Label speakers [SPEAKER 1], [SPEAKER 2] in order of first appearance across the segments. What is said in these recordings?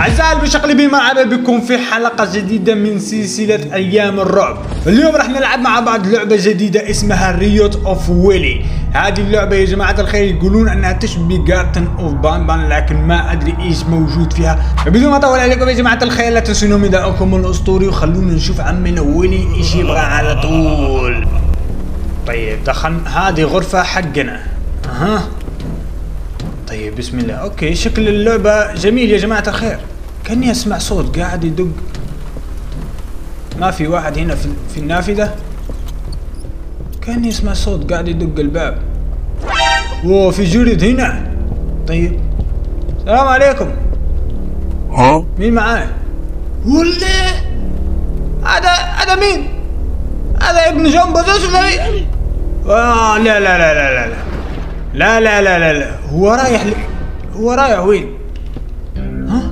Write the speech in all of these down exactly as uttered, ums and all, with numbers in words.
[SPEAKER 1] أعزائي المشقلبين، مرحبا بكم في حلقة جديدة من سلسلة أيام الرعب. اليوم راح نلعب مع بعض لعبة جديدة اسمها ريوت اوف ويلي. هذه اللعبة يا جماعة الخير يقولون أنها تشبه جارتن اوف بانبان، لكن ما أدري إيش موجود فيها. بدون ما أطول عليكم يا جماعة الخير، لا تنسوا نداءكم الأسطوري وخلونا نشوف عمنا ويلي إيش يبغى على طول. طيب دخلنا هذه غرفة حقنا. أها طيب بسم الله. اوكي شكل اللعبة جميل يا جماعة الخير، كأني اسمع صوت قاعد يدق. ما في واحد هنا في, في النافذة؟ كأني اسمع صوت قاعد يدق الباب. اوه في جرد هنا. طيب السلام عليكم.
[SPEAKER 2] ها؟
[SPEAKER 1] مين معاي؟ ولا هذا هذا مين؟ هذا ابن جون بوزوس ولا مين؟ آه لا لا لا لا لا لا لا لا لا لا هو رايح ل... هو رايح وين؟ ها؟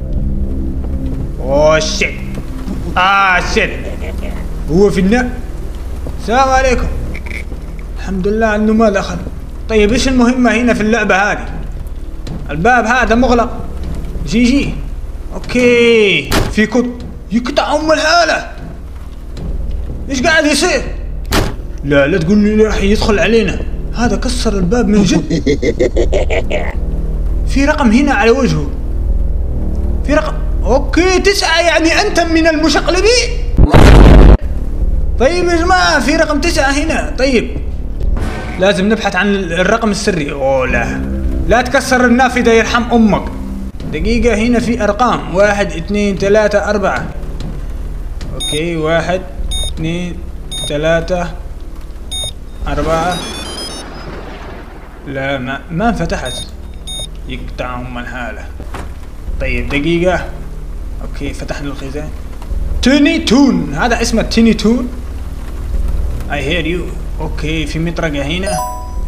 [SPEAKER 1] اوه شيت. اه شيت. هو في النار. السلام عليكم. الحمد لله انه ما دخل. طيب ايش المهمة هنا في اللعبة هذه؟ الباب هذا مغلق. جي جي. اوكي في كت يقطع ام الحالة. ايش قاعد يصير؟ لا لا تقول لي راح يدخل علينا. هذا كسر الباب من جد. في رقم هنا على وجهه. في رقم. اوكي تسعة، يعني انت من المشقلبين. طيب يا جماعة في رقم تسعة هنا. طيب لازم نبحث عن الرقم السري. اوه لا لا تكسر النافذة يرحم امك. دقيقة هنا في ارقام. واحد اثنين ثلاثة اربعة. اوكي واحد اثنين ثلاثة اربعة. لا ما ما انفتحت. يقطع ام الحالة. طيب دقيقة. اوكي فتحنا الخزان. تيني تون، هذا اسمه تيني تون. I hear you. اوكي في مطرقة هنا.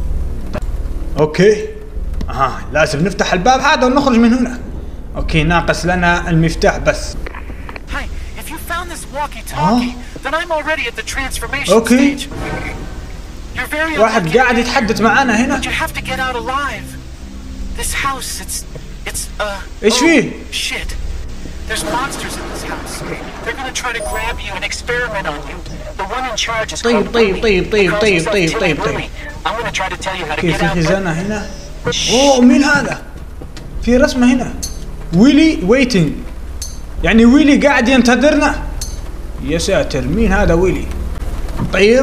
[SPEAKER 1] اوكي اها لازم نفتح الباب هذا ونخرج من هنا. اوكي ناقص لنا المفتاح بس. اوكي واحد قاعد يتحدث معانا هنا. ايش فيه؟
[SPEAKER 3] There's monsters in this house. They're gonna try to grab you and experiment on you. The one in charge is
[SPEAKER 1] طيب طيب طيب طيب طيب طيب طيب طيب.
[SPEAKER 3] I'm gonna try to tell you how to
[SPEAKER 1] كيف
[SPEAKER 3] get out.
[SPEAKER 1] في خزانة هنا؟ اوه مين هذا؟ في رسمة هنا. ويلي ويتنج، يعني ويلي قاعد ينتظرنا. يا ساتر مين هذا ويلي؟ طيب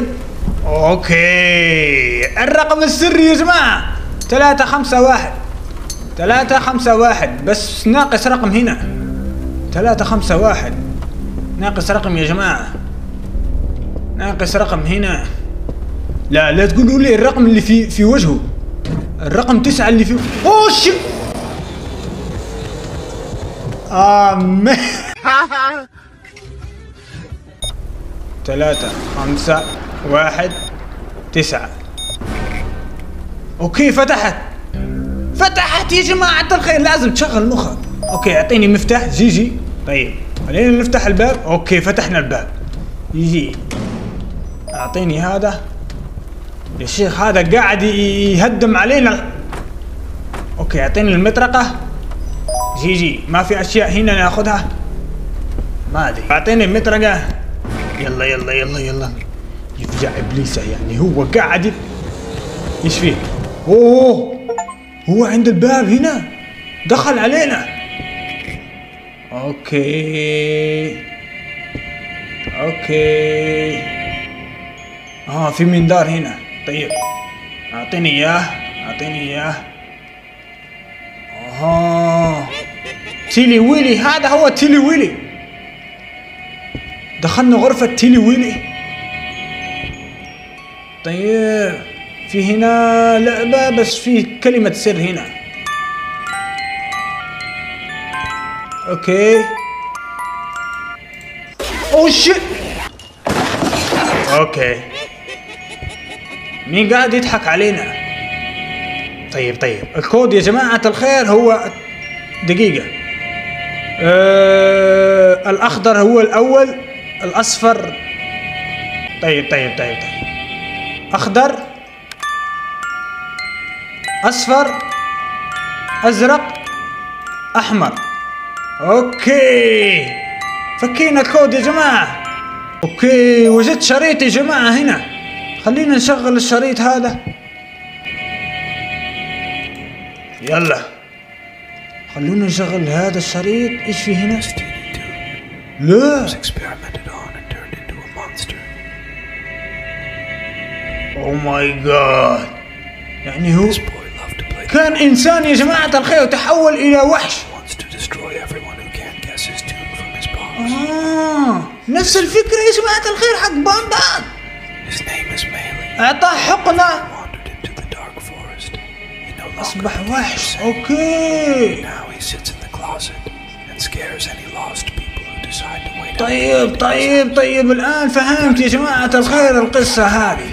[SPEAKER 1] اوكي الرقم السري يا جماعة ثلاثة خمسة واحد. ثلاثة خمسة واحد، بس ناقص رقم هنا. ثلاثة خمسة واحد ناقص رقم يا جماعة. ناقص رقم هنا. لا لا تقولوا لي الرقم اللي في في وجهه. الرقم تسعة اللي في. اوه شيت. آم ثلاثة خمسة واحد تسعة. اوكي فتحت. فتحت يا جماعة الخير، لازم تشغل مخك. اوكي اعطيني مفتاح. جي جي. طيب خلينا نفتح الباب. اوكي فتحنا الباب. يجي اعطيني هذا يا شيخ، هذا قاعد يهدم علينا. اوكي اعطيني المطرقة. جي جي ما في اشياء هنا ناخذها؟ ما ادري. اعطيني المطرقة. يلا يلا يلا يلا يفجع ابليسه، يعني هو قاعد. ايش فيه؟ اوه هو عند الباب هنا، دخل علينا. اوكي اوكي اه في منظار هنا. طيب اعطيني اياه اعطيني اياه. اها تيلي ويلي، هذا هو تيلي ويلي. دخلنا غرفة تيلي ويلي. طيب في هنا لعبة بس في كلمة سر هنا. اوكي اوه شيت. اوكي مين قاعد يضحك علينا؟ طيب طيب الكود يا جماعة الخير هو دقيقة. آه الأخضر هو الأول، الأصفر. طيب طيب طيب طيب أخضر أصفر أزرق أحمر. اوكي فكينا الكود يا جماعة. اوكي وجدت شريط يا جماعة هنا. خلينا نشغل الشريط هذا. يلا خلونا نشغل هذا الشريط. ايش في هنا؟ لا او ماي جاد، يعني هو كان انسان يا جماعة الخير وتحول الى وحش. آه نفس الفكرة يا جماعة الخير حق بامبان. اعطاه حقنة اصبح وحش. اوكي طيب طيب طيب الان فهمت يا جماعة الخير القصة هذه.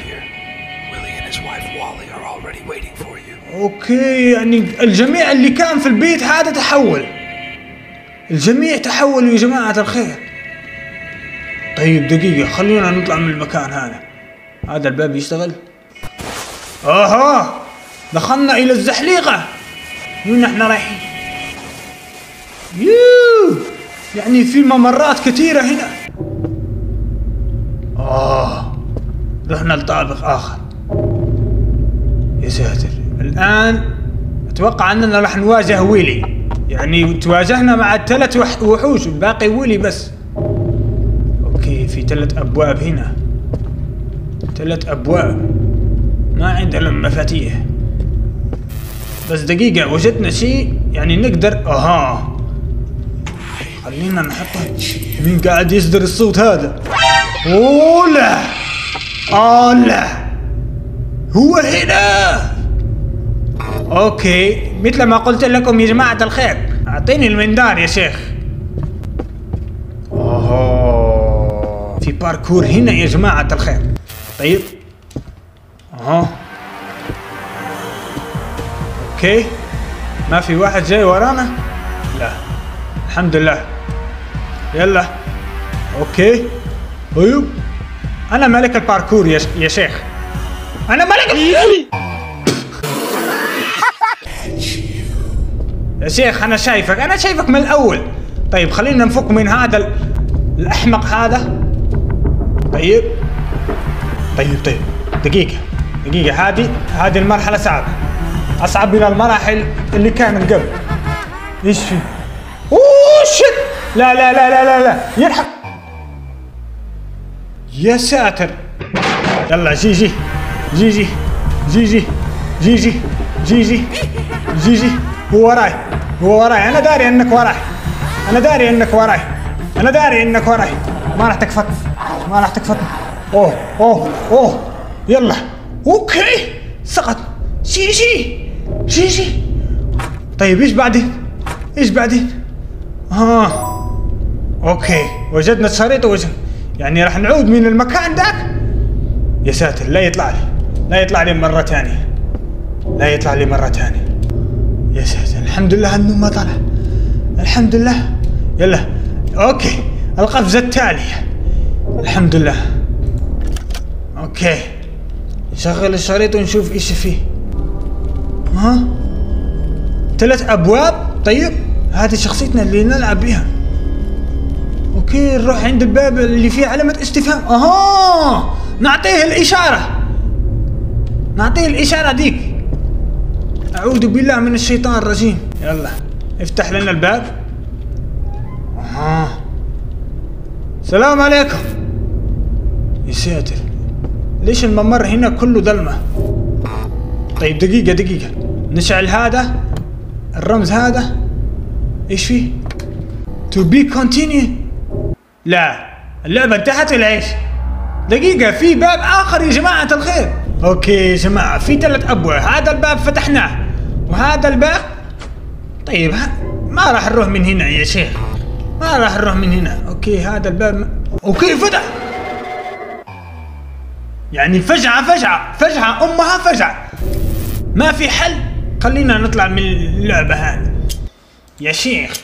[SPEAKER 1] اوكي يعني الجميع اللي كان في البيت هذا تحول، الجميع تحولوا يا جماعة الخير. طيب دقيقة خلونا نطلع من المكان هذا. هذا الباب يشتغل. اها دخلنا الى الزحليقة. وين احنا رايحين؟ يوه يعني في ممرات كثيرة هنا. اه رحنا لطابق اخر. يا ساتر الان اتوقع اننا راح نواجه ويلي. يعني تواجهنا مع الثلاث وحوش الباقي ويلي بس. اوكي في ثلاث ابواب هنا، ثلاث ابواب ما عندنا مفاتيح. بس دقيقة وجدنا شيء يعني نقدر. اها خلينا نحطه. مين قاعد يصدر الصوت هذا؟ اوه لا اه لا هو هنا. اوكي مثل ما قلت لكم يا جماعة الخير، اعطيني المنظار يا شيخ. اوه في باركور هنا يا جماعة الخير. طيب اها اوكي ما في واحد جاي ورانا؟ لا الحمد لله. يلا اوكي طيب انا ملك الباركور يا, ش... يا شيخ. انا ملك يا شيخ انا شايفك انا شايفك من الاول. طيب خلينا نفك من هذا ال... الاحمق هذا. طيب طيب طيب دقيقة دقيقة هذه هذه المرحلة صعبة، اصعب من المراحل اللي كانت قبل. ايش في؟ اوه شت لا لا لا لا لا لا يلحق. يا ساتر يلا جي جي جي جي جي جي جي جي جي جي جي جي هو وراي هو وراي. انا داري انك وراي انا داري انك وراي انا داري انك وراي. ما راح تكفت ما راح تكفت. اوه اوه اوه يلا اوكي سقط. جي جي جي جي. طيب ايش بعدين ايش بعدين؟ ها آه. اوكي وجدنا الشريط وجد يعني راح نعود من المكان ذاك. يا ساتر لا يطلع لي لا يطلع لي مرة ثانية لا يطلع لي مرة ثانية. يا ساتر الحمد لله انه ما طلع الحمد لله. يلا اوكي القفزة التالية الحمد لله. اوكي نشغل الشريط ونشوف ايش فيه. ها ثلاث ابواب. طيب هذه شخصيتنا اللي نلعب بها. اوكي نروح عند الباب اللي فيه علامة استفهام. اها نعطيه الاشارة نعطيه الاشارة ديك. اعوذ بالله من الشيطان الرجيم. يلا افتح لنا الباب. اها السلام عليكم. يا ساتر ليش الممر هنا كله ظلمة؟ طيب دقيقة دقيقة نشعل هذا الرمز هذا. ايش فيه؟ to be continue. لا اللعبة انتهت ولا ايش؟ دقيقة في باب اخر يا جماعة الخير. اوكي يا جماعة في ثلاث ابواب. هذا الباب فتحناه وهذا الباب. طيب ما راح نروح من هنا يا شيخ ما راح نروح من هنا. اوكي هذا الباب م... اوكي فتح. يعني فجعة فجعة فجعة امها فجعة. ما في حل. خلينا نطلع من اللعبة هذه يا شيخ.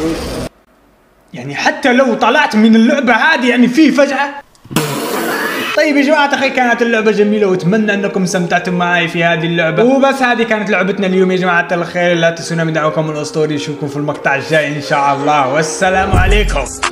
[SPEAKER 1] يعني حتى لو طلعت من اللعبة هذه يعني في فجعة. طيب يا جماعة الخير، كانت اللعبة جميلة واتمنى انكم استمتعتم معي في هذه اللعبة. وبس هذه كانت لعبتنا اليوم يا جماعة الخير. لا تنسونا من دعوكم الاسطوري. نشوفكم في المقطع الجاي ان شاء الله، والسلام عليكم.